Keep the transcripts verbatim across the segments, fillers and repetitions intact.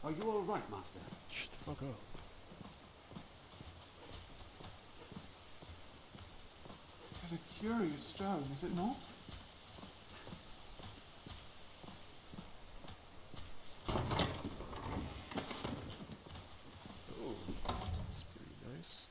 Are you all right, Master? Shut the fuck up. It's a curious stone, is it not? Oh, that's pretty nice.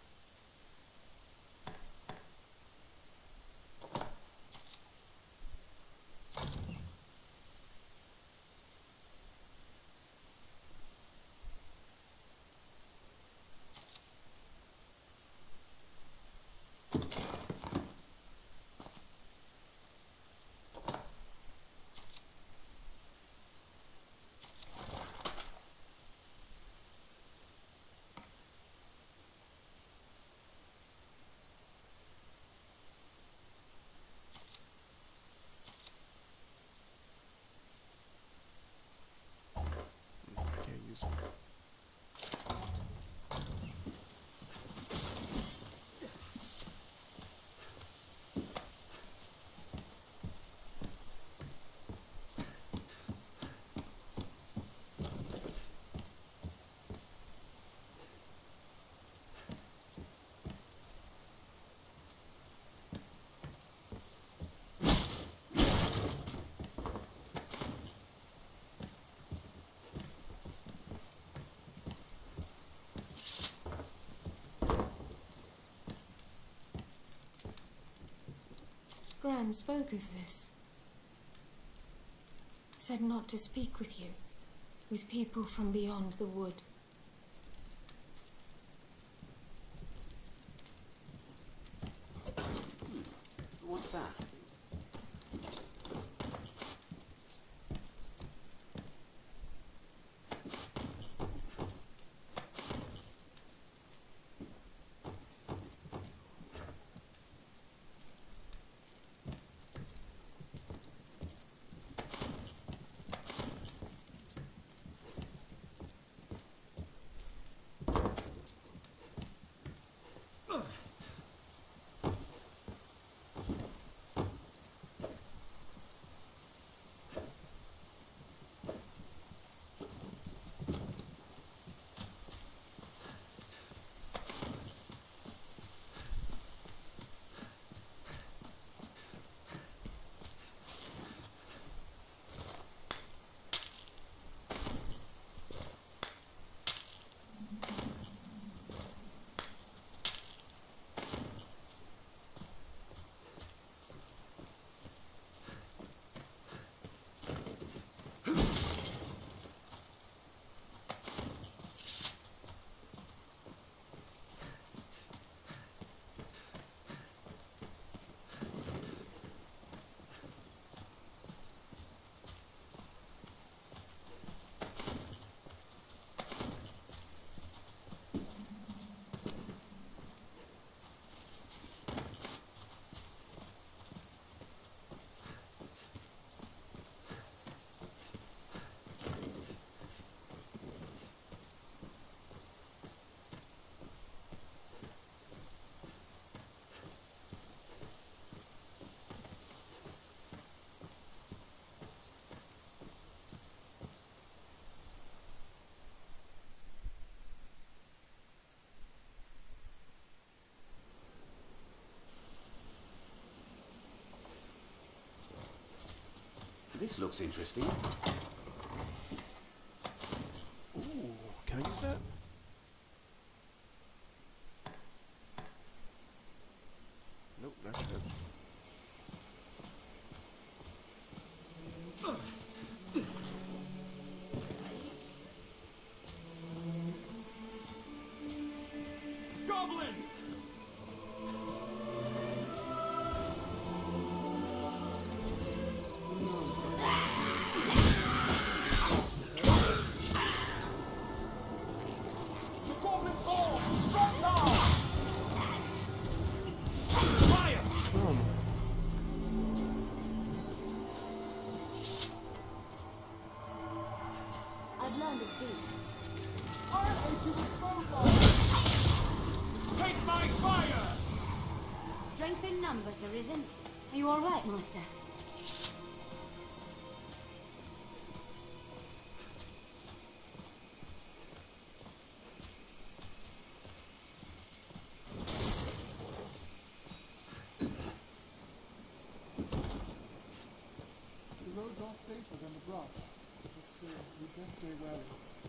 Can't use it. Gran spoke of this. Said not to speak with you, with people from beyond the wood. Hmm. What's that? This looks interesting. Ooh, can I use that? Nope, not yet. Goblin! I've learned of beasts. Take my fire! Strength in numbers, Arisen. Are you all right, Master? safer than the brush, but still, we'd best stay wary.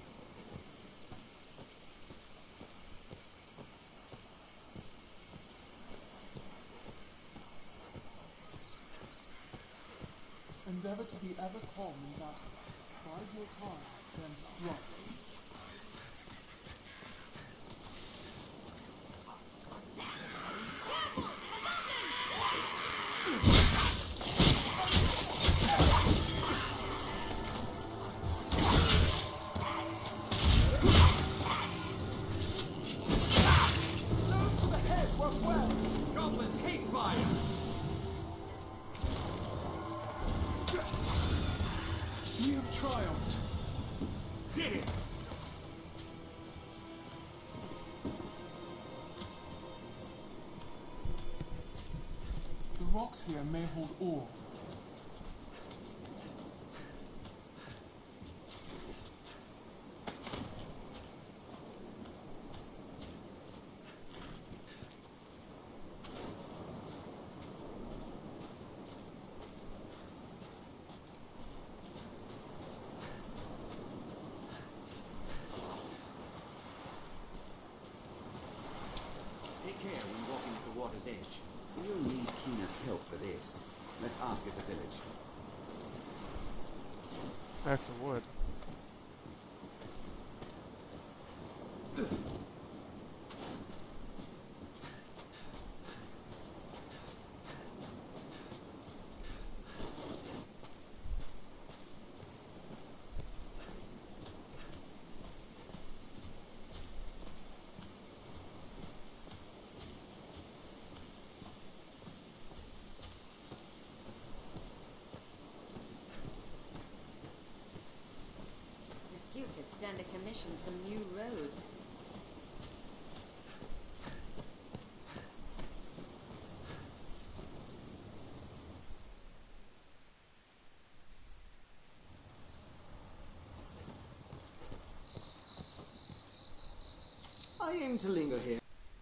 Endeavor to be ever calm in battle. Bide your time, then strike. Goblins hate fire! We have triumphed. Did it! The rocks here may hold ore. Take care when walking at the water's edge. We'll need Keena's help for this. Let's ask at the village. Axe of wood. The Duke could stand to commission some new roads. I aim to linger here.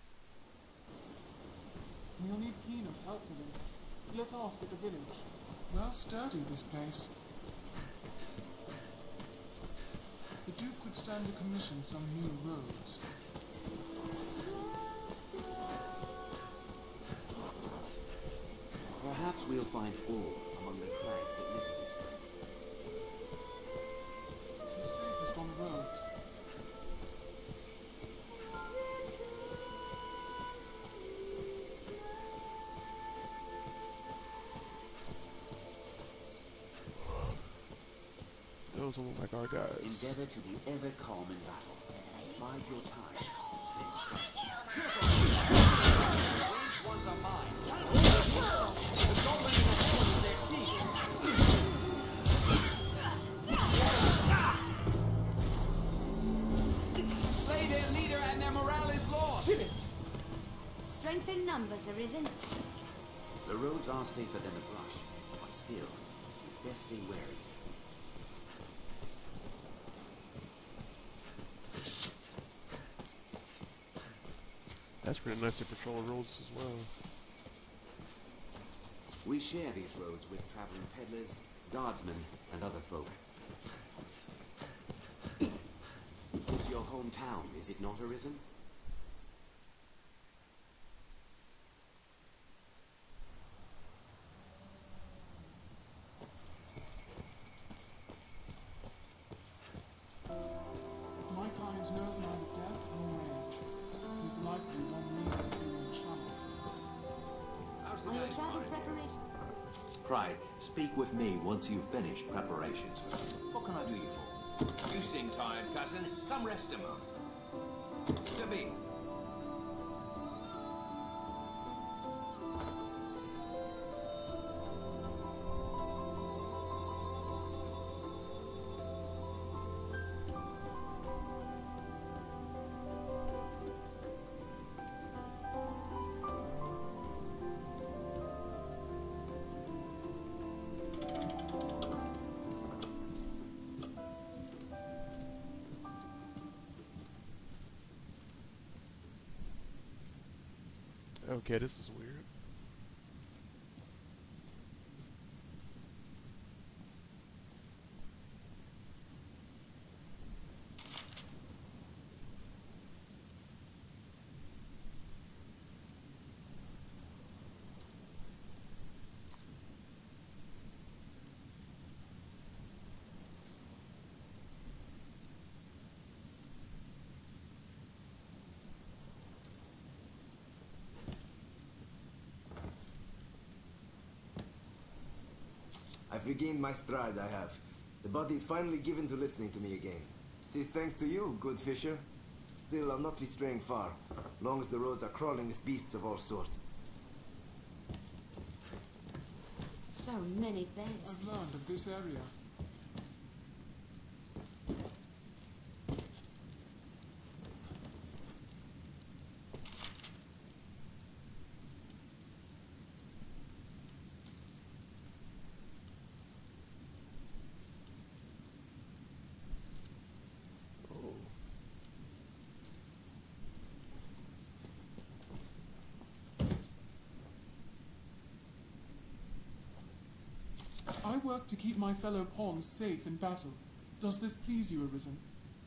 We'll need Keena's help for this. Let's ask at the village. Well sturdy, this place. The Duke could stand to commission some new roads. Perhaps we'll find ore among the crags that litter this place. She's safest on the roads. Those look like our guys. Endeavor to be ever calm in battle. Bide your time. Then strike. These ones are mine. The goblin in the head is their chief. Slay their leader and their morale is lost. Kill it! Strength in numbers, Arisen. The roads are safer than the brush, but still, best stay wary. That's pretty nice to patrol the roads as well. We share these roads with traveling peddlers, guardsmen, and other folk. It's your hometown, is it not, Arisen? My kind knows neither death nor age. It is likely one reason for your channels. How's Are your travel preparations? Pride, speak with me once you've finished preparations. What can I do you for? You seem tired, cousin. Come rest a moment. Sabine. Okay, this is weird. I've regained my stride, I have. The body's finally given to listening to me again. Tis thanks to you, good fisher. Still, I'll not be straying far, long as the roads are crawling with beasts of all sorts. So many beds. I've learned of this area. I work to keep my fellow pawns safe in battle. Does this please you, Arisen?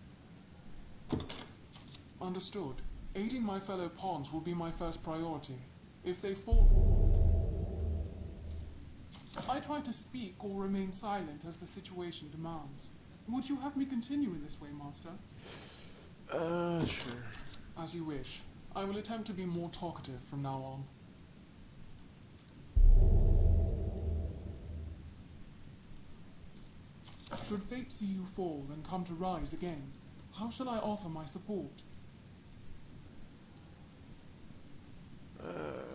Understood. Aiding my fellow pawns will be my first priority. If they fall... I try to speak or remain silent as the situation demands. Would you have me continue in this way, Master? Uh, sure. As you wish. I will attempt to be more talkative from now on. Should fate see you fall and come to rise again, how shall I offer my support? Uh...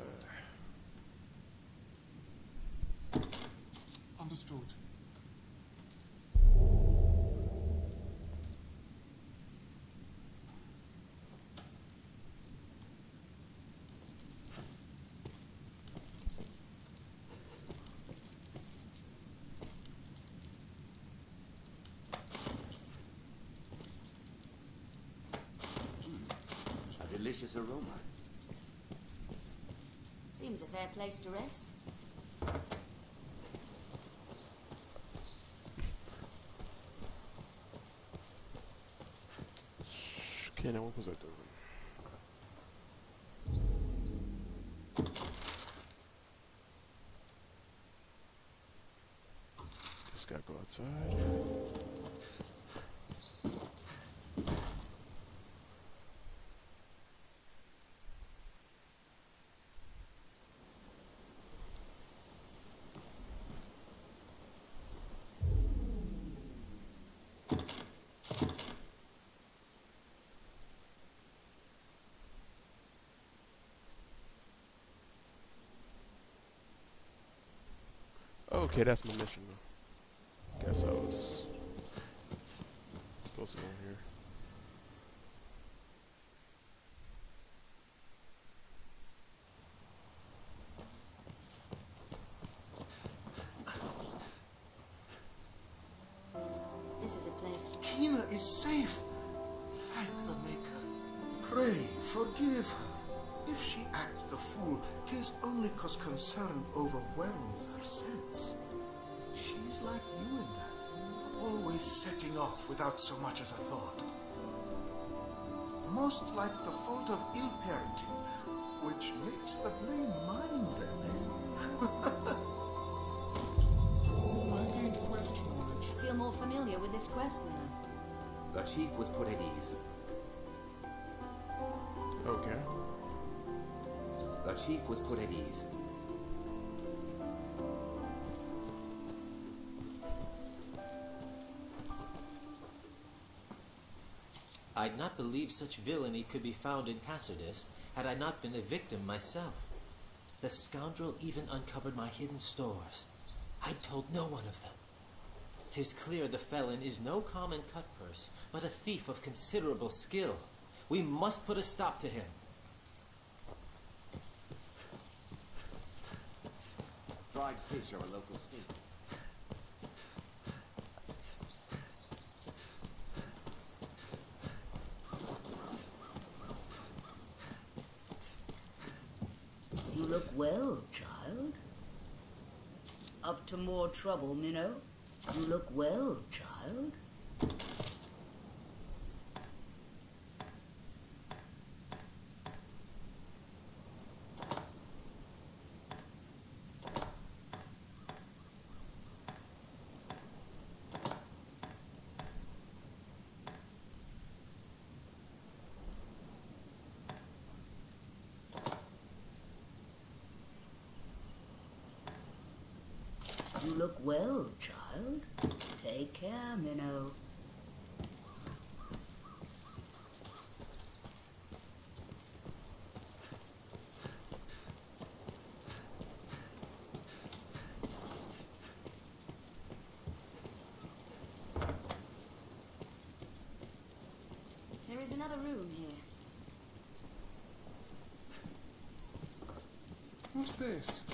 Understood. Delicious aroma. Seems a fair place to rest. Okay, now what was I doing? Just gotta go outside. Okay, that's my mission though. Guess I was supposed to go here. This is a place. Kina is safe. Thank the Maker. Pray, forgive her. If she acts the fool, 'tis only 'cause concern overwhelms her sense. She's like you in that, always setting off without so much as a thought. Most like the fault of ill parenting, which makes the blame mine then, eh? I gained quest knowledge. I feel more familiar with this quest now. The chief was put at ease. Okay. The chief was put at ease. I'd not believe such villainy could be found in Cassardis had I not been a victim myself. The scoundrel even uncovered my hidden stores. I'd told no one of them. 'Tis clear the felon is no common cutpurse, but a thief of considerable skill. We must put a stop to him. Dried fish are a local staple. You look well, child. Up to more trouble, Minnow? You look well, child. You You look well, child. Take care, Minnow. There is another room here. What's this?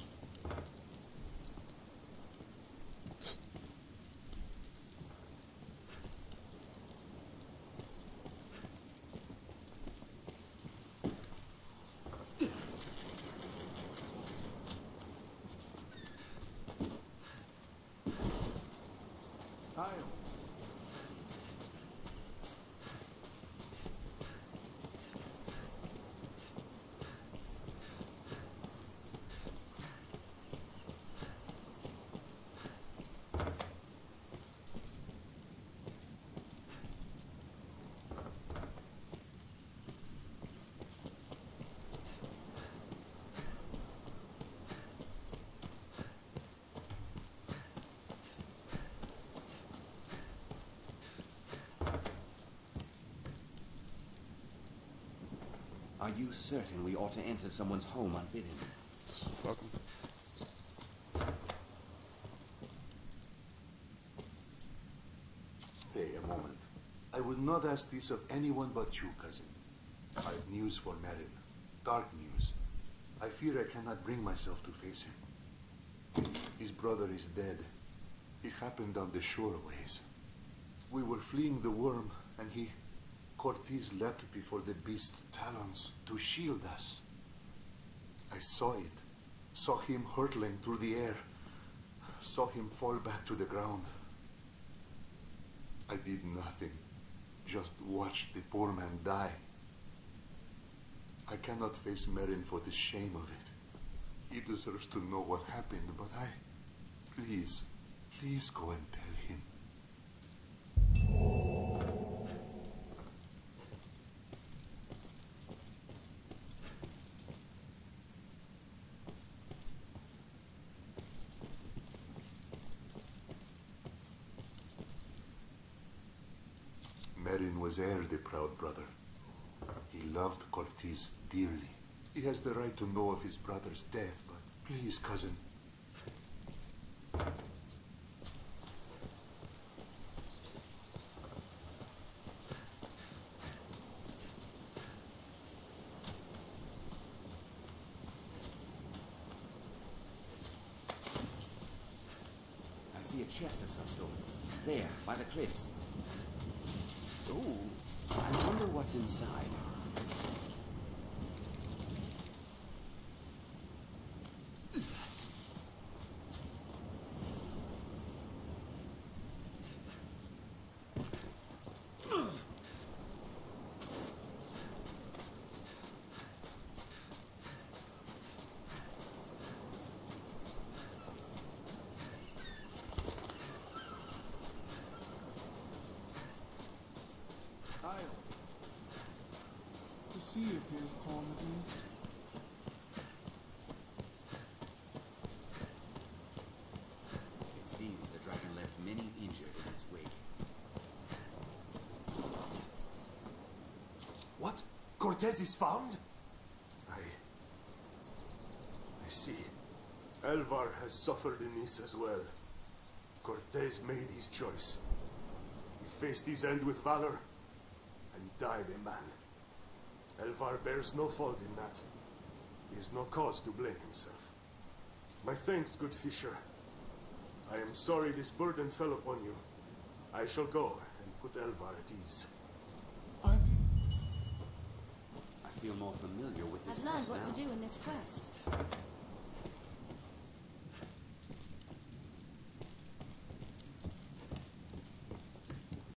Are you certain we ought to enter someone's home unbidden? Fuck 'em. Hey, a moment. I would not ask this of anyone but you, cousin. I've news for Merrin. Dark news. I fear I cannot bring myself to face him. His brother is dead. It happened on the shore a ways. We were fleeing the worm, and he... Cortez leapt before the beast's talons to shield us. I saw it. Saw him hurtling through the air. Saw him fall back to the ground. I did nothing. Just watched the poor man die. I cannot face Merrin for the shame of it. He deserves to know what happened, but I... Please, please go and tell him. Merrin was heir, the proud brother. He loved Cortez dearly. He has the right to know of his brother's death, but please, cousin. I see a chest of some sort. There, by the cliffs. Ooh, I wonder what's inside. The sea appears calm at least. It seems the dragon left many injured in its wake. What? Cortez is found? I... I see. Elvar has suffered in this as well. Cortez made his choice. He faced his end with valor and died a man. Elvar bears no fault in that. He has no cause to blame himself. My thanks, good Fisher. I am sorry this burden fell upon you. I shall go and put Elvar at ease. I've... I feel more familiar with this I've learned place what now. to do in this quest.